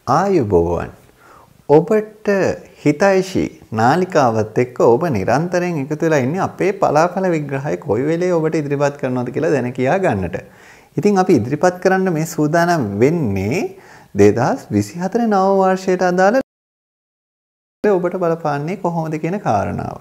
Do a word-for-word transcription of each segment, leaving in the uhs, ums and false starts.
ආයුබෝවන් ඔබට හිතයිෂි නාලිකාවත් එක්ක ඔබ නිරන්තරයෙන් එකතු වෙලා ඉන්නේ අපේ පලාපල විග්‍රහය කොයි වෙලේ ඔබට ඉදිරිපත් කරනවද කියලා දැන කියා ගන්නට. ඉතින් අපි ඉදිරිපත් කරන්න මේ සූදානම් වෙන්නේ දෙදාස් විසිහතර නව වර්ෂයට අදාළ ඔබට බලපාන්නේ කොහොමද කියන කාරණාව.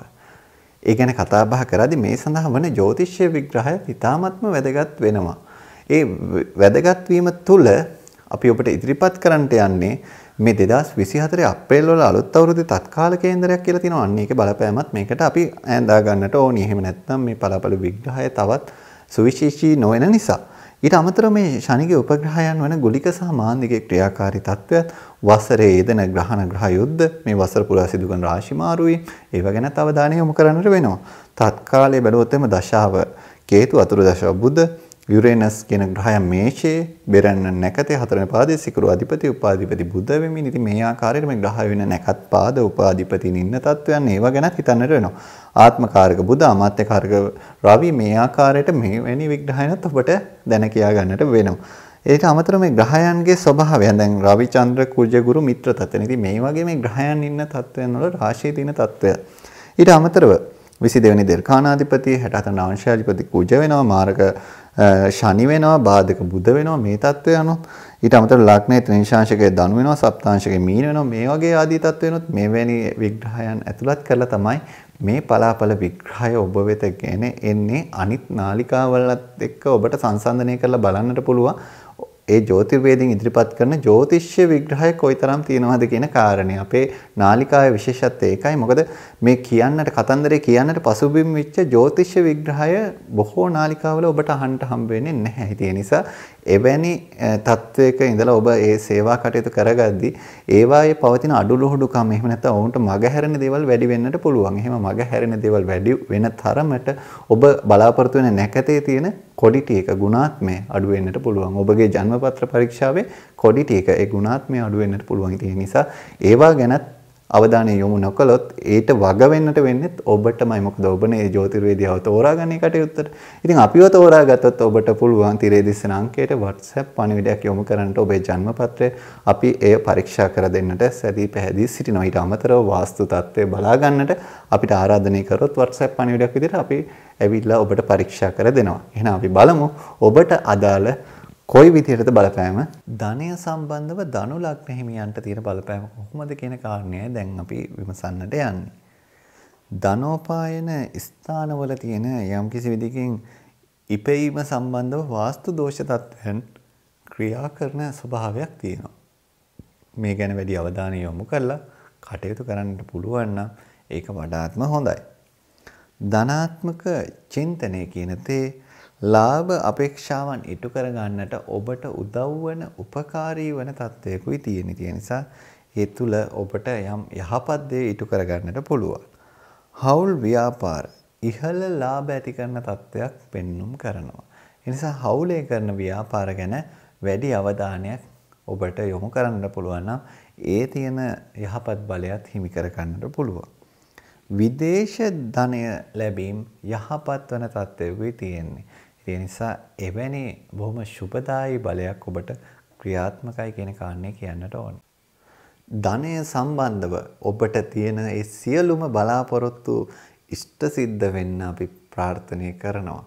ඒ ගැන කතා බහ කරද්දී මේ සඳහා වන ජ්‍යොතිෂ්‍ය විග්‍රහය ඉතාමත්ම වැදගත් වෙනවා. ඒ වැදගත් වීම තුළ අපි ඔබට ඉදිරිපත් කරන්නට යන්නේ මේ දෙදාස් විසිහතර අප්‍රේල් වල අලුත් අවුරුද්දේ තත්කාල කේන්දරයක් කියලා තියෙනවා. අන්න ඒකේ බලපෑමත් මේකට අපි ඈඳා ගන්නට ඕනි. එහෙම නැත්නම් මේ පළපළ විග්‍රහය තවත් සුවිශේෂී නොවන නිසා. ඊට අමතරව මේ ශනිගේ උපග්‍රහයන් වන ගුලික සහ මාන්දිකේ ක්‍රියාකාරී තත්ත්වයත් වසරේ යෙදෙන ග්‍රහණ ග්‍රහ යුද්ධ මේ වසර පුරා සිදු කරන රාශි මාරුවීම් ඒව ගැනත් අවධානය යොමු කරන්නට වෙනවා. තත්කාලයේ බැලුවොත් එම දශාව කේතු අතුරු දශාව බුධ යුරේනස් කියන ග්‍රහයන් මේෂයේ බෙරන්න නැකතේ හතරවෙනි පාදයේ සිකුරු අධිපති උපාධිපති බුධ වෙමින් ඉතින් මේ ආකාරයට මේ ග්‍රහය වෙන නැකත් පාද උපාධිපතින් ඉන්න තත්වයන් ඒව ගැන හිතන්නට වෙනවා. ආත්මකාරක බුධ අමාත්‍යකාරක රවි මේ ආකාරයට මේ වැනි විග්‍රහයන්ත් ඔබට දැන කියා ගන්නට වෙනවා. ඒකට අමතරව මේ ග්‍රහයන්ගේ ස්වභාවය දැන් රවි චන්ද්‍ර කුජ ගුරු මිත්‍ර තත්ත්වන. ඉතින් මේ වගේ මේ ග්‍රහයන් ඉන්න තත්වයන් වල රාශියේ තියෙන තත්වය. ඊට අමතරව විසි දෙවෙනි දීර්ඝානාධිපති හැට හතරවෙනි අංශාධිපති කුජ වෙනවා මාරක ශනි වෙනවා බාධක බුධ වෙනවා මේ තත්ත්වය අනුව ඊට අමතරව ලග්නයේ ත්‍රිංශාංශකයේ ධනු වෙනවා සප්තාංශකයේ මීන වෙනවා මේ වගේ ආදී තත්ත්ව වෙනොත් මෙවැනි විග්‍රහයන් ඇතුළත් කරලා තමයි මේ පලාපල විග්‍රහය ඔබ වෙත ගෙන එන්නේ අනිත් නාලිකාවලත් එක්ක ඔබට සංසන්දනය කරලා බලන්නට පුළුවන් ඒ ජ්‍යොතිර්වේදයෙන් ඉදිරිපත් කරන ජ්‍යොතිෂ්‍ය විග්‍රහය කොයිතරම් තියෙනවද කියන කාරණේ අපේ නාලිකාවේ විශේෂත්වය ඒකයි. මොකද මේ කියන්නට කතන්දරේ කියන්නට පසුබිම් වෙච්ච ජ්‍යොතිෂ්‍ය විග්‍රහය බොහෝ නාලිකාවල ඔබට අහන්න හම්බ වෙන්නේ නැහැ. ඒ නිසා එවැනි තත්වයක ඉඳලා ඔබ ඒ සේවා කටයුතු කරගද්දී ඒවායේ පවතින අඩුලුහුඩුකම් එහෙම නැත්නම් ඔවුන්ට මගහැරෙන දේවල් වැඩි වෙන්නට පුළුවන්. එහෙම මගහැරෙන දේවල් වැඩි වෙන තරමට ඔබ බලාපොරොත්තු වෙන නැකතේ තියෙන කොඩිටි එක ගුණාත්මය අඩු වෙන්නට පුළුවන්. ඔබගේ ජන්මපත්‍ර පරීක්ෂාවේ කොඩිටි එක ඒ ගුණාත්මය අඩු වෙන්නට පුළුවන්. ඒ නිසා ඒවා ගැනත් අවධානය යොමු නොකළොත් ඒට වග වෙන්නට වෙන්නේ ඔබටමයි. මොකද ඔබනේ ජ්‍යොතිර්වේදියාව තෝරාගන්නේ කටයුත්තට. ඉතින් අපිව තෝරාගත්තොත් ඔබට පුළුවන් තිරේ දිස්සන අංකයට WhatsApp පණිවිඩයක් යොමු කරන්නට ඔබේ ජන්මපත්‍රය අපි එය පරීක්ෂා කර දෙන්නට සැදී පැහැදී සිටිනවා. ඊට අමතරව වාස්තු තත්ත්වය බලා ගන්නට අපිට ආරාධනය කරොත් WhatsApp පණිවිඩයක් විදිහට අපි ඇවිල්ලා ඔබට පරීක්ෂා කර දෙනවා. එහෙනම් අපි බලමු ඔබට අදාළ කොයි විදිහටද බලපෑම ධනය සම්බන්ධව ධනු ලග්න හිමියන්ට තියෙන බලපෑම කොහොමද කියන කාරණය දැන් අපි විමසන්නට යන්නේ. ධනෝපායන ස්ථානවල තියෙන යම්කිසි විදිහකින් ඉපෙීම සම්බන්ධව වාස්තු දෝෂ තත්ත්වයන් ක්‍රියා කරන ස්වභාවයක් තියෙනවා. මේ ගැන වැඩි අවධානය යොමු කරලා කටයුතු කරන්න පුළුවන් නම් ඒක වඩාත්ම හොඳයි. ධනාත්මක චින්තනය කියන තේ ලාභ අපේක්ෂාවන් ඉටු කර ගන්නට ඔබට උදව් වන උපකාරී වන තත්ත්වයකුයි තියෙන. ඒ නිසා ඒ තුල ඔබට යම් යහපත් දේ ඉටු කර ගන්නට පුළුවන්. හවුල් ව්‍යාපාර ඉහළ ලාභ ඇති කරන තත්ත්වයක් පෙන්눔 කරනවා. ඒ නිසා හවුලේ කරන ව්‍යාපාර ගැන වැඩි අවධානයක් ඔබට යොමු කරන්න පුළුවන් නම් ඒ තියෙන යහපත් බලයත් හිමි කර ගන්නට පුළුවන්. විදේශ ධනය ලැබීම යහපත් වන තත්ත්වයකුයි තියෙන්නේ. ඒ නිසා එවැනි බොහොම සුබදායී බලයක් ඔබට ක්‍රියාත්මකයි කියන කාරණේ කියන්නට ඕනේ. ධනය සම්බන්ධව ඔබට තියෙන ඒ සියලුම බලාපොරොත්තු ඉෂ්ට සිද්ධ වෙන්න අපි ප්‍රාර්ථනා කරනවා.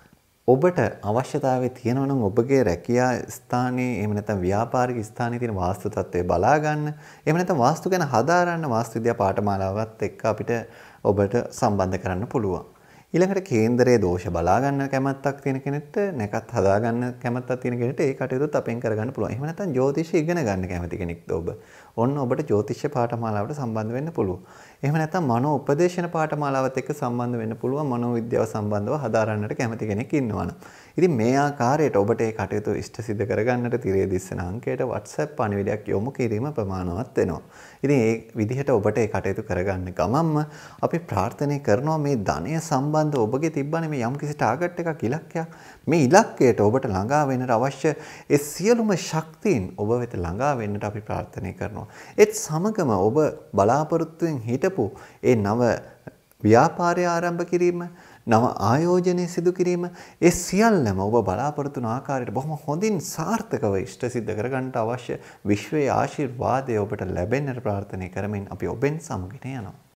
ඔබට අවශ්‍යතාවය තියෙනවා නම් ඔබගේ රැකියා ස්ථානයේ එහෙම නැත්නම් ව්‍යාපාරික ස්ථානයේ තියෙන වාස්තු තත්ත්වය බලා ගන්න. එහෙම නැත්නම් වාස්තු ගැන හදාරන්න වාස්තු විද්‍යා පාඨමාලාවත් එක්ක අපිට ඔබට සම්බන්ධ කරන්න පුළුවන්. ඊළඟට කේන්දරයේ දෝෂ බලා ගන්න කැමැත්තක් තියෙන කෙනෙක්ට නැකත් හදා ගන්න කැමැත්තක් තියෙන කෙනෙක්ට ඒ කටයුතුත් අපෙන් කරගන්න පුළුවන්. එහෙම නැත්නම් ජ්‍යොතිෂය ඉගෙන ගන්න කැමති කෙනෙක්ද ඔබ? ඔන්න ඔබට ජ්‍යොතිෂ පාඨමාලාවට සම්බන්ධ වෙන්න පුළුවන්. එහෙම නැත්නම් මනෝ උපදේශන පාඨමාලාවත් එක්ක සම්බන්ධ වෙන්න පුළුවන්. මනෝ විද්‍යාව සම්බන්ධව හදාරන්නට කැමති කෙනෙක් ඉන්නවනම්. ඉතින් මේ ආකාරයට ඔබට ඒ කටයුතු ඉෂ්ට සිද්ධ කරගන්නට තිරේ දිස්සන අංකයට WhatsApp පණිවිඩයක් යොමු කිරීම ප්‍රමාණවත් වෙනවා. ඉතින් ඒ විදිහට ඔබට ඒ කටයුතු කරගන්න ගමන්ම අපි ප්‍රාර්ථනා කරනවා මේ ධනය සම්බන්ධ ඔබගේ තිබ්බනේ මේ යම්කිසි ටාගට් එකක් ඉලක්කයක්. මේ ඉලක්කයට ඔබට ළඟා වෙන්නට අවශ්‍ය ඒ සියලුම ශක්තියින් ඔබ වෙත ළඟා වෙන්නට අපි ප්‍රාර්ථනා කරනවා. ඒත් සමගම ඔබ බලාපොරොත්තුෙන් හිටපු ඒ නව ව්‍යාපාරය ආරම්භ කිරීම නව ආයෝජනයේ සිදු කිරීම ඒ සියල්ලම ඔබ බලාපොරොත්තු වන ආකාරයට බොහොම හොඳින් සාර්ථකව ඉෂ්ට සිද්ධ කරගන්නට අවශ්‍ය විශ්වයේ ආශිර්වාදය ඔබට ලැබෙන්නට ප්‍රාර්ථනා කරමින් අපි ඔබෙන් සමුගෙන යනවා.